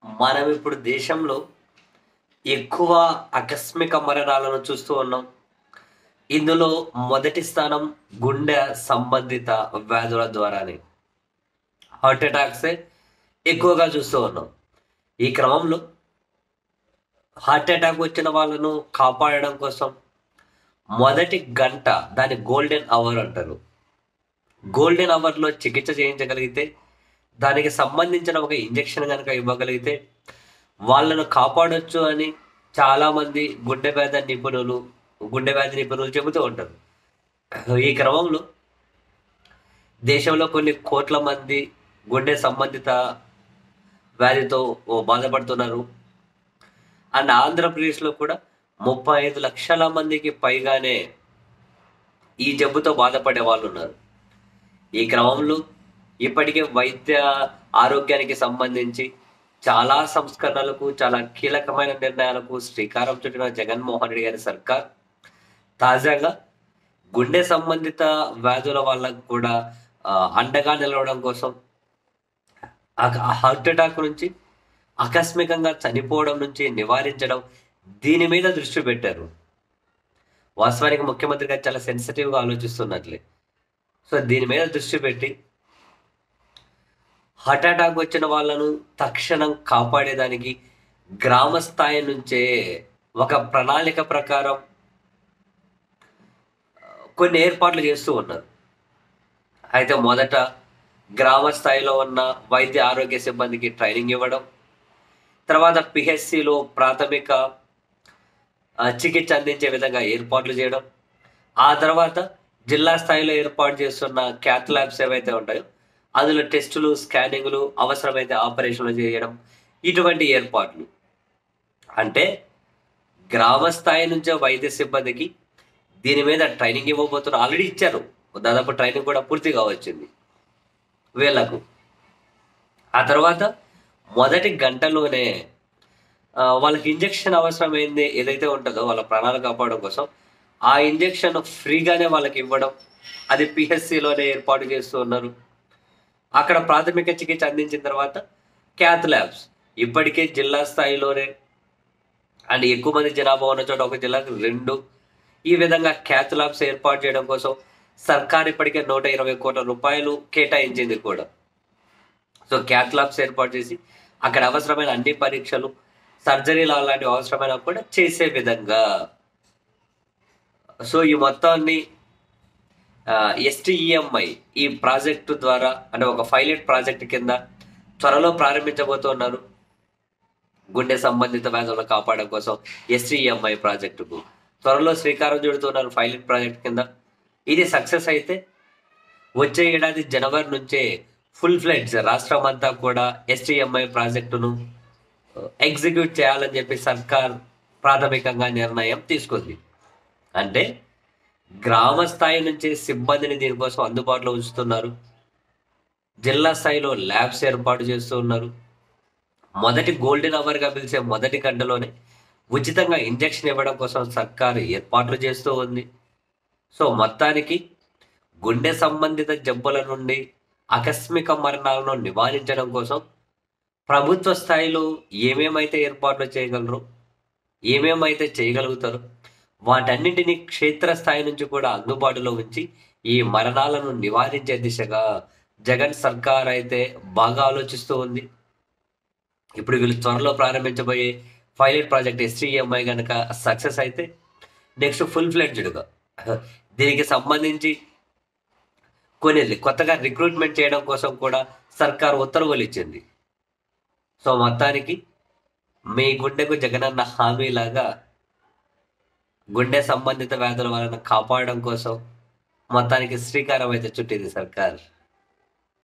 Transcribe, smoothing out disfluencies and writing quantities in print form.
మనం ఇప్పుడు దేశంలో ఎక్కువ ఆకస్మిక మరణాలను చూస్తూ ఉన్నాం. ఇందులో మొదటి స్థానం గుండె సంబంధిత వ్యాధుల ద్వారానే. హార్ట్ అటాక్సే ఎక్కువగా చూస్తూ ఉన్నాం. ఈ క్రమంలో హార్ట్ అటాక్ వచ్చిన వాళ్ళను కాపాడడం కోసం మొదటి గంట దాన్ని గోల్డెన్ అవర్ అంటారు. గోల్డెన్ అవర్‌లో చికిత్స చేయించగలిగితే, దానికి సంబంధించిన ఒక ఇంజెక్షన్ గనక ఇవ్వగలిగితే, వాళ్ళను కాపాడొచ్చు అని చాలామంది గుండె వ్యాధి నిపుణులు చెబుతూ ఉంటారు. ఈ క్రమంలో దేశంలో కొన్ని కోట్ల మంది గుండె సంబంధిత వ్యాధితో బాధపడుతున్నారు. అండ్ ఆంధ్రప్రదేశ్‌లో కూడా 35 లక్షల మందికి పైగానే ఈ జబ్బుతో బాధపడే వాళ్ళున్నారు. ఈ క్రమంలో ఇప్పటికే వైద్య ఆరోగ్యానికి సంబంధించి చాలా సంస్కరణలకు, చాలా కీలకమైన నిర్ణయాలకు శ్రీకారం చుట్టిన జగన్మోహన్ రెడ్డి గారి సర్కార్ తాజాగా గుండె సంబంధిత వ్యాధుల వాళ్ళకు కూడా అండగా నిలవడం కోసం హార్ట్ అటాక్ నుంచి ఆకస్మికంగా చనిపోవడం నుంచి నివారించడం, దీని మీద దృష్టి పెట్టారు. వాస్తవానికి ముఖ్యమంత్రి గారు చాలా సెన్సిటివ్‌గా ఆలోచిస్తున్నట్లే. సో, దీని మీద దృష్టి పెట్టి హార్ట్ అటాక్ వచ్చిన వాళ్ళను తక్షణం కాపాడేదానికి గ్రామ స్థాయి నుంచే ఒక ప్రణాళిక ప్రకారం కొన్ని ఏర్పాట్లు చేస్తూ ఉన్నారు. అయితే మొదట గ్రామ స్థాయిలో ఉన్న వైద్య ఆరోగ్య సిబ్బందికి ట్రైనింగ్ ఇవ్వడం, తర్వాత పిహెచ్సిలో ప్రాథమిక చికిత్స అందించే విధంగా ఏర్పాట్లు చేయడం, ఆ తర్వాత జిల్లా స్థాయిలో ఏర్పాటు చేస్తున్న క్యాత్ ల్యాబ్స్ ఏవైతే ఉంటాయో అందులో టెస్టులు, స్కానింగ్‌లు, అవసరమైతే ఆపరేషన్లు చేయడం, ఇటువంటి ఏర్పాట్లు. అంటే గ్రామ స్థాయి నుంచే వైద్య సిబ్బందికి దీని మీద ట్రైనింగ్ ఇవ్వబోతున్నారు. ఆల్రెడీ ఇచ్చారు. దాదాపు ట్రైనింగ్ కూడా పూర్తిగా వచ్చింది వీళ్ళకు. ఆ తర్వాత మొదటి గంటలోనే వాళ్ళకి ఇంజెక్షన్ అవసరమైంది ఏదైతే ఉంటుందో వాళ్ళ ప్రాణాలు కాపాడడం కోసం, ఆ ఇంజెక్షన్ ఫ్రీగానే వాళ్ళకి ఇవ్వడం, అది పిహెచ్సిలోనే ఏర్పాటు చేస్తూ ఉన్నారు. అక్కడ ప్రాథమిక చికిత్స అందించిన తర్వాత క్యాత్ ల్యాబ్స్ ఇప్పటికే జిల్లా స్థాయిలోనే అండ్ ఎక్కువ మంది జనాభా ఉన్న చోట ఒక జిల్లాకు 2 ఈ విధంగా క్యాత్ ల్యాబ్స్ ఏర్పాటు చేయడం కోసం సర్కార్ ఇప్పటికే 120 కోట్ల రూపాయలు కేటాయించింది కూడా. సో, క్యాత్ ల్యాబ్స్ ఏర్పాటు చేసి అక్కడ అవసరమైన అన్ని పరీక్షలు, సర్జరీలు అలాంటివి అవసరమైన కూడా చేసే విధంగా. సో, ఈ మొత్తాన్ని ఎస్టీఈఎంఐ ఈ ప్రాజెక్టు ద్వారా, అంటే ఒక పైలట్ ప్రాజెక్ట్ కింద త్వరలో ప్రారంభించబోతున్నారు. గుండె సంబంధిత వ్యాధులను కాపాడడం కోసం ఎస్టీఈఎంఐ ప్రాజెక్టుకు త్వరలో శ్రీకారం చుడుతున్నారు పైలట్ ప్రాజెక్ట్ కింద. ఇది సక్సెస్ అయితే వచ్చే ఏడాది జనవరి నుంచే ఫుల్ ఫ్లెడ్జ్ రాష్ట్రం అంతా కూడా ఎస్టీఎంఐ ప్రాజెక్టును ఎగ్జిక్యూట్ చేయాలని చెప్పి సర్కార్ ప్రాథమికంగా నిర్ణయం తీసుకుంది. అంటే గ్రామ స్థాయి నుంచి సిబ్బందిని దీనికోసం అందుబాటులో ఉంచుతున్నారు. జిల్లా స్థాయిలో ల్యాబ్స్ ఏర్పాటు చేస్తూ ఉన్నారు. మొదటి గోల్డెన్ అవర్గా పిలిచే మొదటి గంటలోనే ఉచితంగా ఇంజెక్షన్ ఇవ్వడం కోసం సర్కారు ఏర్పాట్లు చేస్తూ ఉంది. సో, మొత్తానికి గుండె సంబంధిత జబ్బుల నుండి ఆకస్మిక మరణాలను నివారించడం కోసం ప్రభుత్వ స్థాయిలో ఏమేమైతే ఏర్పాట్లు చేయగలరో, ఏమేమైతే చేయగలుగుతారో వాటన్నింటినీ క్షేత్రస్థాయి నుంచి కూడా అందుబాటులో ఉంచి ఈ మరణాలను నివారించే దిశగా జగన్ సర్కార్ అయితే బాగా ఆలోచిస్తూ ఉంది. ఇప్పుడు వీళ్ళు త్వరలో ప్రారంభించబోయే పైలట్ ప్రాజెక్ట్ ఎస్టీఎంఐ కనుక సక్సెస్ అయితే నెక్స్ట్ ఫుల్ ఫ్లెడ్జ్డ్గా దీనికి సంబంధించి కొన్ని కొత్తగా రిక్రూట్మెంట్ చేయడం కోసం కూడా సర్కార్ ఉత్తర్వులు ఇచ్చింది. సో, మొత్తానికి మీ గుండెకు జగనన్న హామీలాగా గుండె సంబంధిత వ్యాధుల వలన కాపాడడం కోసం మొత్తానికి శ్రీకారం అయితే చుట్టింది సర్కార్.